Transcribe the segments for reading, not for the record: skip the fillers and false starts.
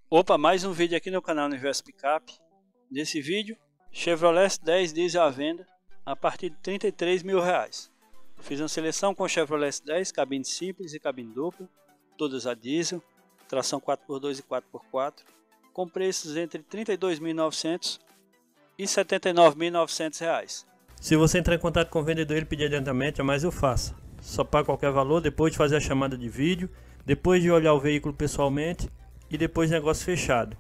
Opa, mais um vídeo aqui no canal Universo Picape. Nesse vídeo, Chevrolet S10 diesel à venda a partir de R$ 33.000. Fiz uma seleção com Chevrolet S10, cabine simples e cabine dupla, todas a diesel, tração 4x2 e 4x4, com preços entre R$ 32.900 e R$ 79.900. Se você entrar em contato com o vendedor e pedir adiantamento, jamais eu faça. Só paga qualquer valor depois de fazer a chamada de vídeo, depois de olhar o veículo pessoalmente e depois de negócio fechado.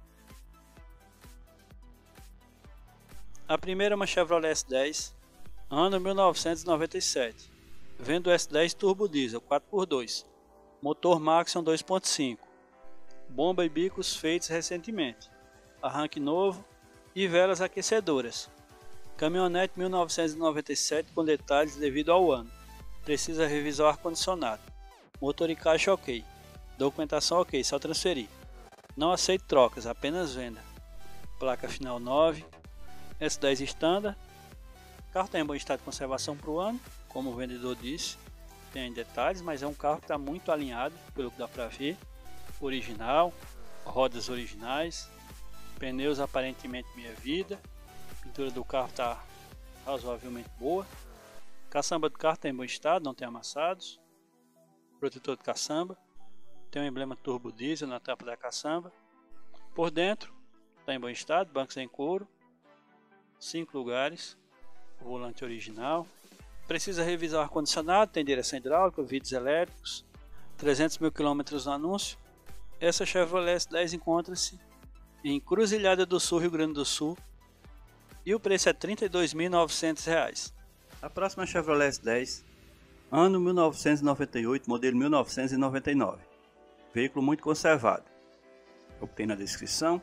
A primeira é uma Chevrolet S10, ano 1997. Vendo S10 Turbo Diesel 4x2, motor Maxion 2.5, bomba e bicos feitos recentemente, arranque novo e velas aquecedoras. Caminhonete 1997 com detalhes devido ao ano. Precisa revisar o ar-condicionado. Motor e caixa ok. Documentação ok, só transferir. Não aceito trocas, apenas venda. Placa final 9. S10 Standard. Carro está em bom estado de conservação para o ano, como o vendedor disse. Tem detalhes, mas é um carro que está muito alinhado, pelo que dá para ver. Original, rodas originais, pneus aparentemente meia vida. A pintura do carro está razoavelmente boa. Caçamba do carro está em bom estado, não tem amassados. Protetor de caçamba. Tem um emblema turbo diesel na tampa da caçamba. Por dentro está em bom estado, bancos em couro, 5 lugares, volante original. Precisa revisar o ar-condicionado, tem direção hidráulica, vidros elétricos, 300 mil km no anúncio. Essa Chevrolet S10 encontra-se em Encruzilhada do Sul, Rio Grande do Sul, e o preço é R$ 32.900. A próxima Chevrolet S10, ano 1998, modelo 1999. Veículo muito conservado. O que tem na descrição: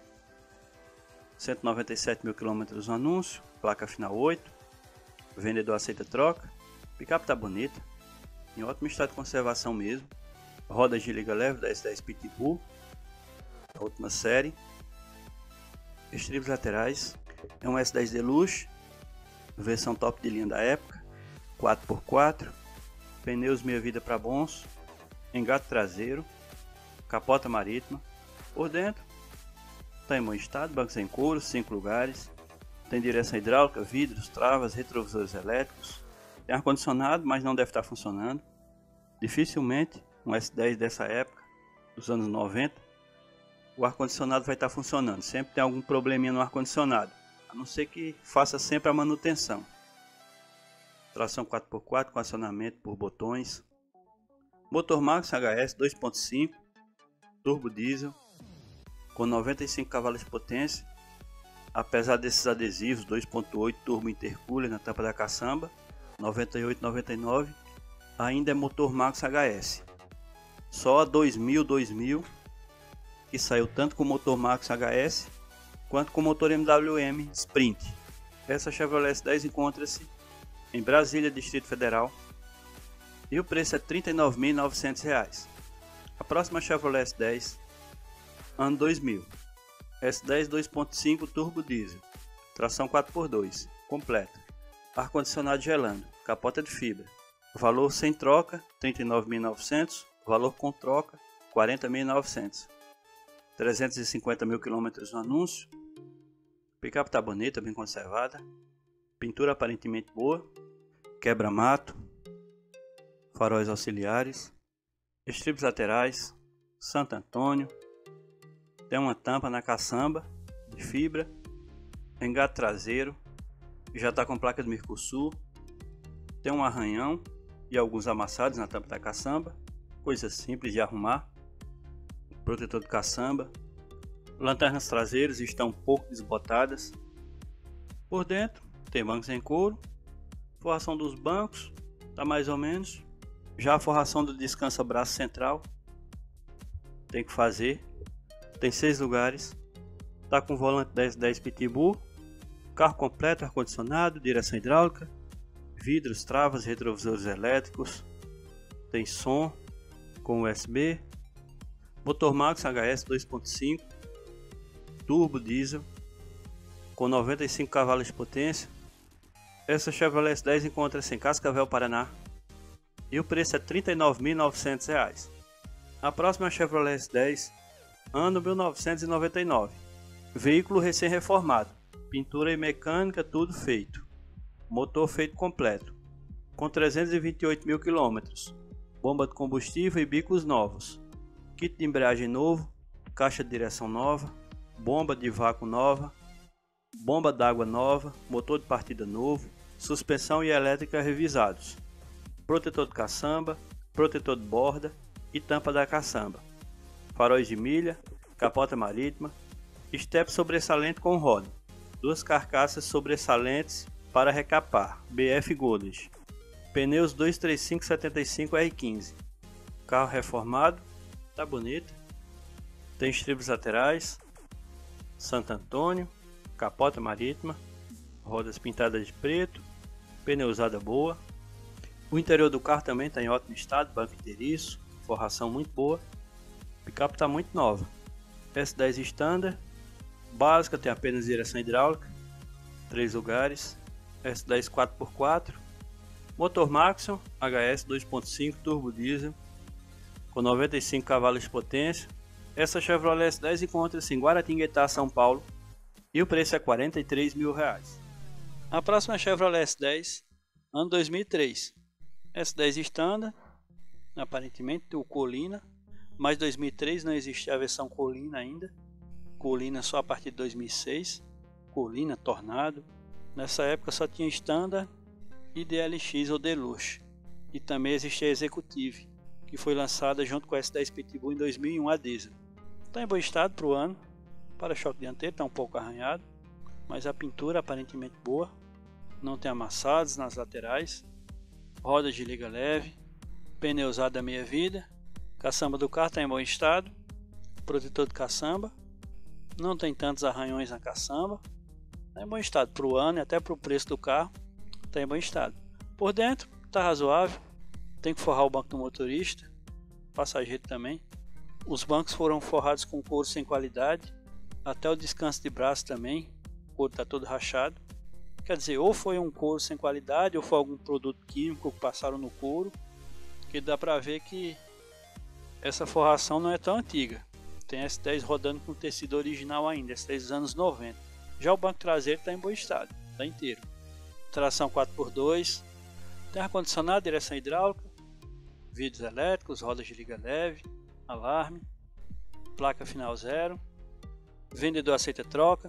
197 mil km no anúncio, placa final 8, vendedor aceita troca, picape tá bonita, em ótimo estado de conservação mesmo, rodas de liga leve da S10 Pitbull, a última série, estribos laterais, é um S10 Deluxe, versão top de linha da época, 4x4, pneus meia vida para bons, engate traseiro, capota marítima. Por dentro está em bom estado, bancos em couro, 5 lugares, tem direção hidráulica, vidros, travas, retrovisores elétricos, tem ar-condicionado, mas não deve estar funcionando. Dificilmente um S10 dessa época, dos anos 90, o ar-condicionado vai estar funcionando, sempre tem algum probleminha no ar-condicionado, a não ser que faça sempre a manutenção. Tração 4x4 com acionamento por botões, motor Maxion HS 2.5, turbo diesel, com 95 cavalos de potência, apesar desses adesivos 2.8 turbo intercooler na tampa da caçamba, 98,99, ainda é motor Maxion HS. Só a 2000 que saiu tanto com o motor Maxion HS quanto com o motor MWM Sprint. Essa Chevrolet S10 encontra-se em Brasília, Distrito Federal, e o preço é R$ 39.900. A próxima Chevrolet S10, ano 2000, S10 2.5 turbo diesel, tração 4x2, completa, ar-condicionado gelando, capota de fibra, valor sem troca R$ 39.900, valor com troca R$ 40.900, 350 mil km no anúncio. Picape tá bonita, bem conservada, pintura aparentemente boa, quebra-mato, faróis auxiliares, estribos laterais, Santo Antônio, tem uma tampa na caçamba de fibra, engate traseiro, já está com placa de Mercosul, tem um arranhão e alguns amassados na tampa da caçamba, coisa simples de arrumar, protetor de caçamba, lanternas traseiras estão um pouco desbotadas. Por dentro tem bancos em couro, forração dos bancos está mais ou menos, já a forração do descansa-braço central tem que fazer, tem 6 lugares, está com volante 10 Pitbull, carro completo, ar-condicionado, direção hidráulica, vidros, travas, retrovisores elétricos, tem som com USB, motor Maxion HS 2.5, turbo diesel, com 95 cavalos de potência. Essa Chevrolet S10 encontra-se em Cascavel, Paraná, e o preço é R$ 39.900. A próxima Chevrolet S10, ano 1999. Veículo recém-reformado, pintura e mecânica tudo feito. Motor feito completo, com 328 mil quilômetros. Bomba de combustível e bicos novos. Kit de embreagem novo, caixa de direção nova, bomba de vácuo nova, bomba d'água nova, motor de partida novo, suspensão e elétrica revisados, protetor de caçamba, protetor de borda e tampa da caçamba, faróis de milha, capota marítima, estepe sobressalente com roda, duas carcaças sobressalentes para recapar, BF Goodrich, pneus 235/75 R15, carro reformado, tá bonito, tem estribos laterais, Santo Antônio, capota marítima, rodas pintadas de preto, pneu usada boa. O interior do carro também está em ótimo estado, banco inteiriço, forração muito boa. O picape está muito nova. S10 Standard, básica, tem apenas direção hidráulica, 3 lugares. S10 4x4, motor Maxon HS 2.5 turbo diesel, com 95 cavalos de potência. Essa Chevrolet S10 encontra-se em Guaratinguetá, São Paulo, e o preço é R$43 mil. A próxima Chevrolet S10, ano 2003. S10 Standard, aparentemente o Colina, mas 2003 não existia a versão Colina ainda. Colina só a partir de 2006, Colina, Tornado. Nessa época só tinha Standard e DLX ou Deluxe, e também existia a Executive, que foi lançada junto com a S10 Pitbull em 2001 a diesel. Está em bom estado para o ano, para-choque dianteiro está um pouco arranhado, mas a pintura aparentemente boa, não tem amassados nas laterais, rodas de liga leve, pneu usado a meia vida, caçamba do carro está em bom estado, protetor de caçamba, não tem tantos arranhões na caçamba, está em bom estado para o ano e até para o preço do carro, está em bom estado. Por dentro está razoável, tem que forrar o banco do motorista, passageiro também. Os bancos foram forrados com couro sem qualidade, até o descanso de braço também, o couro está todo rachado. Quer dizer, ou foi um couro sem qualidade, ou foi algum produto químico que passaram no couro, que dá para ver que essa forração não é tão antiga. Tem S10 rodando com tecido original ainda, S10 dos anos 90. Já o banco traseiro está em bom estado, está inteiro. Tração 4x2, tem ar-condicionado, direção hidráulica, vidros elétricos, rodas de liga leve, alarme, placa final zero, vendedor aceita troca,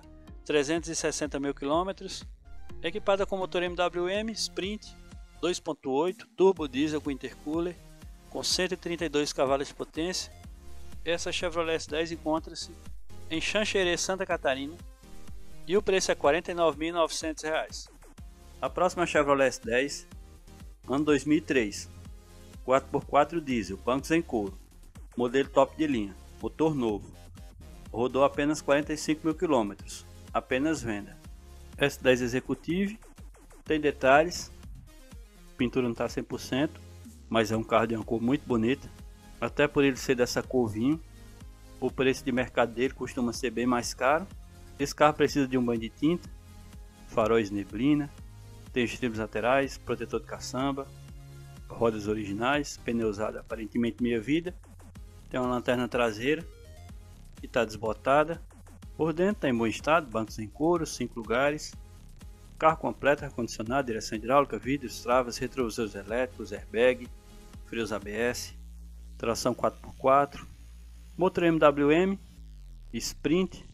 360 mil quilômetros, equipada com motor MWM Sprint 2.8 turbo diesel com intercooler, com 132 cavalos de potência. Essa Chevrolet S10 encontra-se em Xanxerê, Santa Catarina, e o preço é R$ 49.900. A próxima Chevrolet S10, ano 2003, 4x4 diesel, bancos em couro, modelo top de linha, motor novo, rodou apenas 45 mil quilômetros, apenas venda. S10 Executive, tem detalhes, pintura não está 100%, mas é um carro de uma cor muito bonita, até por ele ser dessa cor vinho, o preço de mercado dele costuma ser bem mais caro. Esse carro precisa de um banho de tinta, faróis neblina, tem estribos laterais, protetor de caçamba, rodas originais, pneu usado aparentemente meia vida, tem uma lanterna traseira que está desbotada, por dentro está em bom estado, bancos em couro, 5 lugares, carro completo, ar-condicionado, direção hidráulica, vidros, travas, retrovisores elétricos, airbag, freios ABS, tração 4x4, motor MWM, Sprint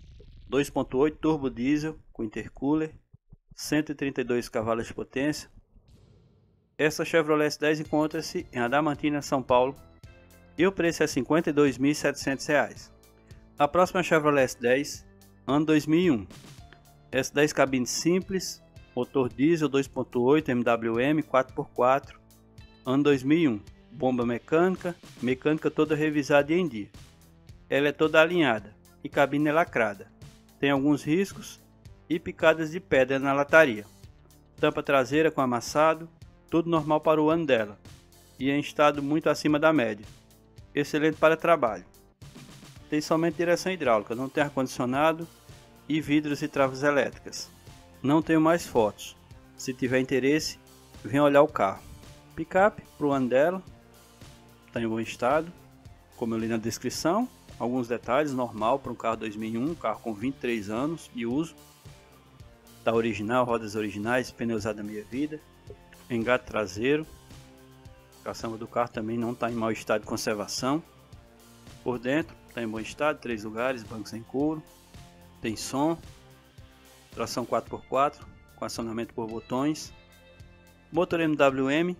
2.8 turbo diesel com intercooler, 132 cavalos de potência. Essa Chevrolet S10 encontra-se em Adamantina, São Paulo, e o preço é R$ 52.700. A próxima Chevrolet S10, ano 2001. S10 cabine simples, motor diesel 2.8 MWM 4x4, ano 2001. Bomba mecânica, mecânica toda revisada e em dia. Ela é toda alinhada e cabine é lacrada. Tem alguns riscos e picadas de pedra na lataria. Tampa traseira com amassado, tudo normal para o ano dela e em estado muito acima da média. Excelente para trabalho. Tem somente direção hidráulica, não tem ar-condicionado e vidros e travas elétricas. Não tenho mais fotos. Se tiver interesse, venha olhar o carro. Picape para o ano dela, está em bom estado, como eu li na descrição. alguns detalhes, normal para um carro 2001, carro com 23 anos de uso. Tá original, rodas originais, pneu usado a meia vida, engate traseiro. A caçamba do carro também não está em mau estado de conservação. Por dentro está em bom estado, 3 lugares, bancos em couro, tem som, tração 4x4 com acionamento por botões, motor MWM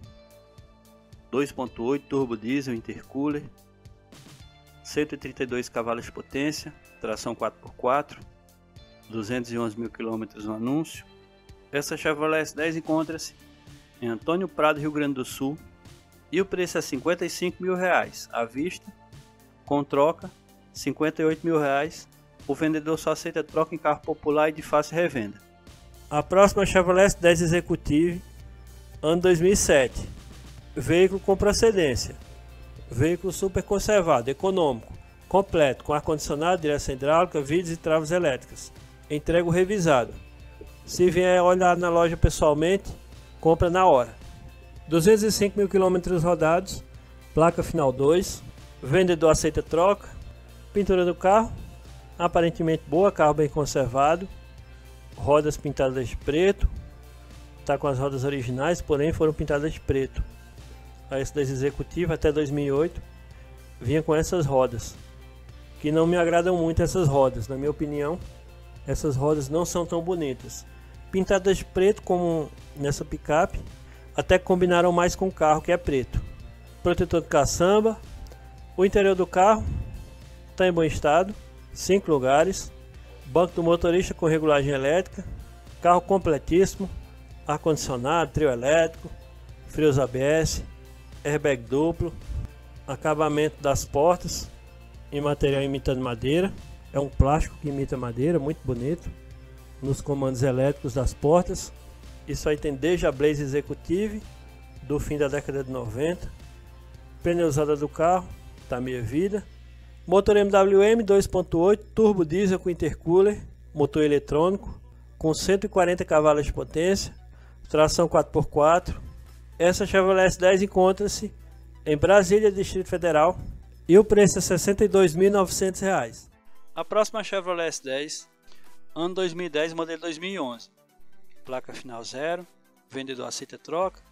2.8 turbo diesel intercooler, 132 cavalos de potência, tração 4x4, 211 mil km no anúncio. Essa Chevrolet S10 encontra-se em Antônio Prado, Rio Grande do Sul, e o preço é R$55 mil à vista, com troca R$58 mil. O vendedor só aceita troca em carro popular e de fácil revenda. A próxima Chevrolet S10 Executive, ano 2007, veículo com procedência, veículo super conservado, econômico, completo, com ar-condicionado, direção hidráulica, vidros e travas elétricas, entrega revisado. Se vier olhar na loja pessoalmente, compra na hora. 205 mil km rodados, placa final 2, vendedor aceita troca, pintura do carro, aparentemente boa, carro bem conservado, rodas pintadas de preto, está com as rodas originais, porém foram pintadas de preto. A S10 Executiva até 2008 vinha com essas rodas, que não me agradam muito essas rodas, na minha opinião, essas rodas não são tão bonitas. Pintadas de preto como nessa picape, até que combinaram mais com o carro que é preto. Protetor de caçamba, o interior do carro está em bom estado, 5 lugares, banco do motorista com regulagem elétrica, carro completíssimo, ar-condicionado, trio elétrico, freios ABS, airbag duplo, acabamento das portas em material imitando madeira, é um plástico que imita madeira, muito bonito, nos comandos elétricos das portas. Isso aí tem desde a Blaze Executive do fim da década de 90, pneu usado do carro, tá meia vida. Motor MWM 2.8 turbo diesel com intercooler, motor eletrônico com 140 cavalos de potência, tração 4x4. Essa Chevrolet S10 encontra-se em Brasília, Distrito Federal, e o preço é R$ 62.900. A próxima Chevrolet S10, ano 2010, modelo 2011, placa final 0, vendedor aceita troca,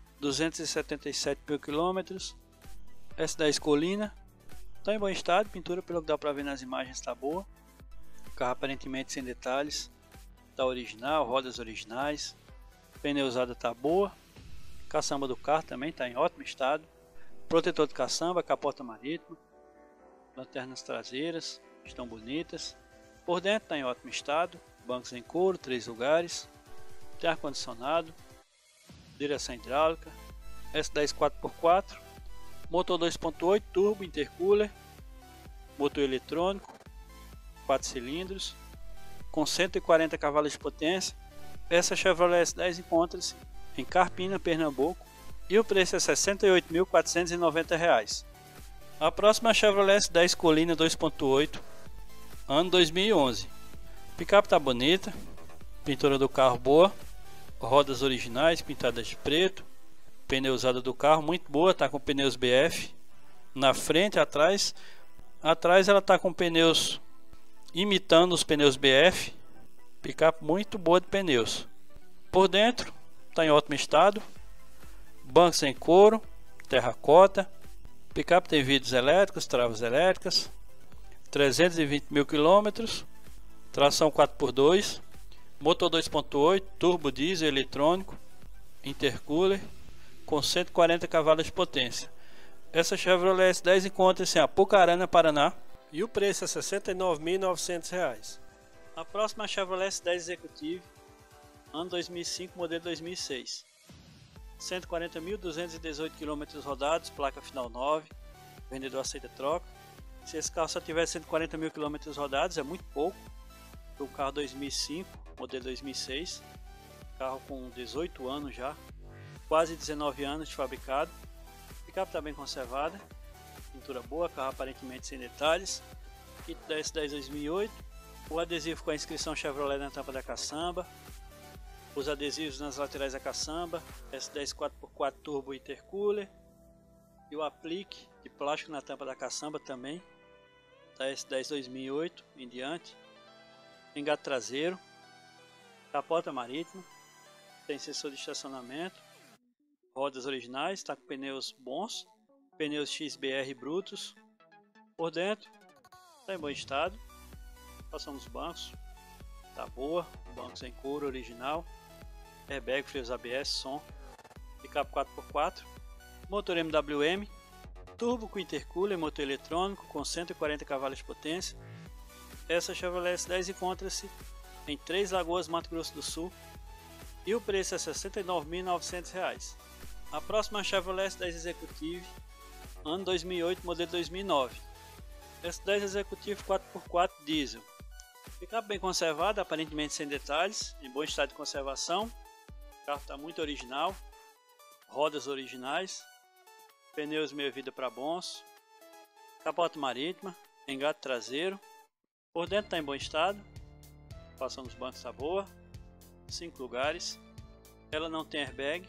277 mil km, S10 Colina. Está em bom estado, pintura pelo que dá para ver nas imagens está boa. Carro aparentemente sem detalhes, está original, rodas originais, pneu usado está boa, caçamba do carro também está em ótimo estado, protetor de caçamba, capota marítima, lanternas traseiras estão bonitas, por dentro está em ótimo estado, bancos em couro, 3 lugares, tem ar condicionado, direção hidráulica, S10 4x4, motor 2.8 turbo intercooler, motor eletrônico, 4 cilindros, com 140 cavalos de potência. Essa Chevrolet S10 encontra-se em Carpina, Pernambuco, e o preço é R$ 68.490. A próxima Chevrolet S10 Colina 2.8, ano 2011. Picape tá bonita, pintura do carro boa, rodas originais pintadas de preto, pneu usado do carro muito boa, tá com pneus BF na frente e atrás. Atrás ela tá com pneus imitando os pneus BF, picape muito boa de pneus. Por dentro tá em ótimo estado, bancos em couro, terracota, picape tem vidros elétricos, travas elétricas, 320 mil km, tração 4x2, motor 2.8 turbo diesel eletrônico, intercooler, com 140 cavalos de potência. Essa Chevrolet S10 encontra-se em Apucarana, Paraná, e o preço é R$ 69.900. A próxima Chevrolet S10 Executive, ano 2005, modelo 2006. 140.218 km rodados, placa final 9, vendedor aceita troca. Se esse carro só tiver 140 mil km rodados, é muito pouco para um carro 2005, modelo 2006, carro com 18 anos já, quase 19 anos de fabricado. A picape está bem conservada, pintura boa, carro aparentemente sem detalhes, kit da S10 2008, o adesivo com a inscrição Chevrolet na tampa da caçamba, os adesivos nas laterais da caçamba, S10 4x4 turbo intercooler, e o aplique de plástico na tampa da caçamba também. da S10 2008 em diante, engate traseiro, capota marítima, tem sensor de estacionamento, rodas originais, está com pneus bons, pneus XBR brutos, por dentro está em bom estado, passamos os bancos, tá boa, bancos em couro original, airbag, freios ABS, som, picape 4x4, motor MWM, turbo com intercooler, motor eletrônico com 140 cavalos de potência. Essa Chevrolet S10 encontra-se em Três Lagoas, Mato Grosso do Sul, e o preço é R$ 69.900. A próxima Chevrolet S10 Executive, ano 2008, modelo 2009. S10 Executive 4x4 diesel. Picape bem conservado, aparentemente sem detalhes, em bom estado de conservação. O carro está muito original, rodas originais, pneus meia-vida para bons, capota marítima, engate traseiro, por dentro está em bom estado, passando os bancos está boa, 5 lugares, ela não tem airbag,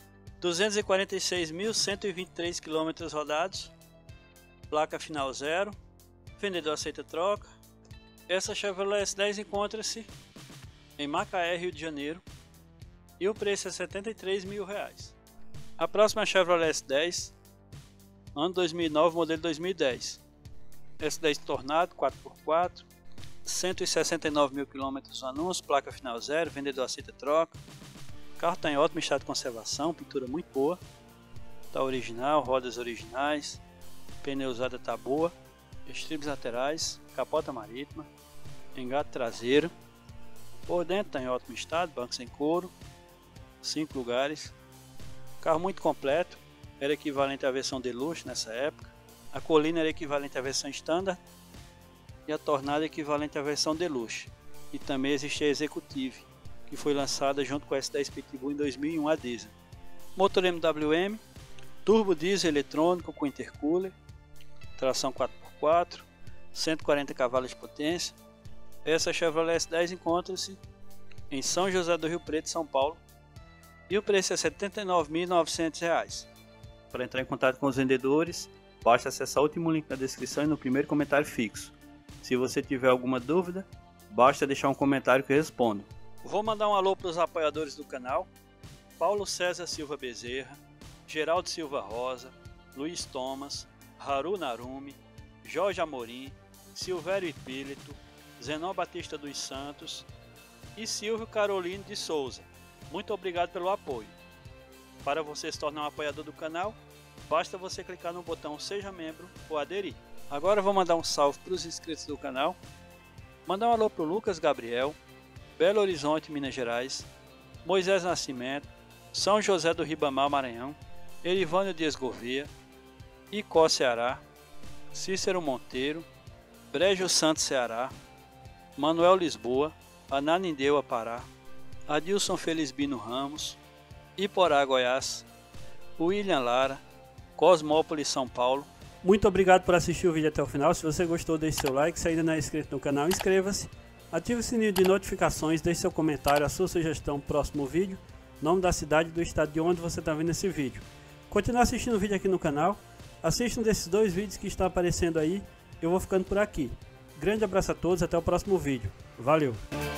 246.123 km rodados, placa final 0, vendedor aceita troca. Essa Chevrolet S10 encontra-se em Macaé, Rio de Janeiro, e o preço é R$ 73.000. A próxima Chevrolet S10, ano 2009, modelo 2010. S10 Tornado 4x4, 169.000 km no anúncio, placa final 0, vendedor aceita troca. O carro está em ótimo estado de conservação, pintura muito boa, está original, rodas originais, pneu usada está boa, estribos laterais, capota marítima, engate traseiro, por dentro está em ótimo estado, bancos em couro, 5 lugares, carro muito completo, era equivalente à versão Deluxe nessa época, a Colina era equivalente à versão Standard e a Tornado equivalente à versão Deluxe, e também existia a Executive, que foi lançada junto com a S10 Pitbull em 2001 a diesel. Motor MWM, turbo diesel eletrônico com intercooler, tração 4x4, 140 cavalos de potência. Essa Chevrolet S10 encontra-se em São José do Rio Preto, São Paulo, e o preço é R$ 79.900. Para entrar em contato com os vendedores, basta acessar o último link na descrição e no primeiro comentário fixo. Se você tiver alguma dúvida, basta deixar um comentário que eu respondo. Vou mandar um alô para os apoiadores do canal: Paulo César Silva Bezerra, Geraldo Silva Rosa, Luiz Thomas, Haru Narumi, Jorge Amorim, Silvério Ipílito, Zenon Batista dos Santos e Silvio Carolino de Souza. Muito obrigado pelo apoio. Para você se tornar um apoiador do canal, basta você clicar no botão Seja Membro ou Aderir. Agora eu vou mandar um salve para os inscritos do canal. Mandar um alô para o Lucas Gabriel, Belo Horizonte, Minas Gerais, Moisés Nascimento, São José do Ribamar, Maranhão, Erivânio Dias Gouveia, Icó, Ceará, Cícero Monteiro, Brejo Santos, Ceará, Manuel Lisboa, Ananindeua, Pará, Adilson Felizbino Ramos, Iporá, Goiás, William Lara, Cosmópolis, São Paulo. Muito obrigado por assistir o vídeo até o final. Se você gostou, deixe seu like. Se ainda não é inscrito no canal, inscreva-se. Ative o sininho de notificações, deixe seu comentário, a sua sugestão para o próximo vídeo, nome da cidade e do estado de onde você está vendo esse vídeo. Continue assistindo o vídeo aqui no canal. Assista um desses 2 vídeos que estão aparecendo aí. Eu vou ficando por aqui. Grande abraço a todos, até o próximo vídeo. Valeu!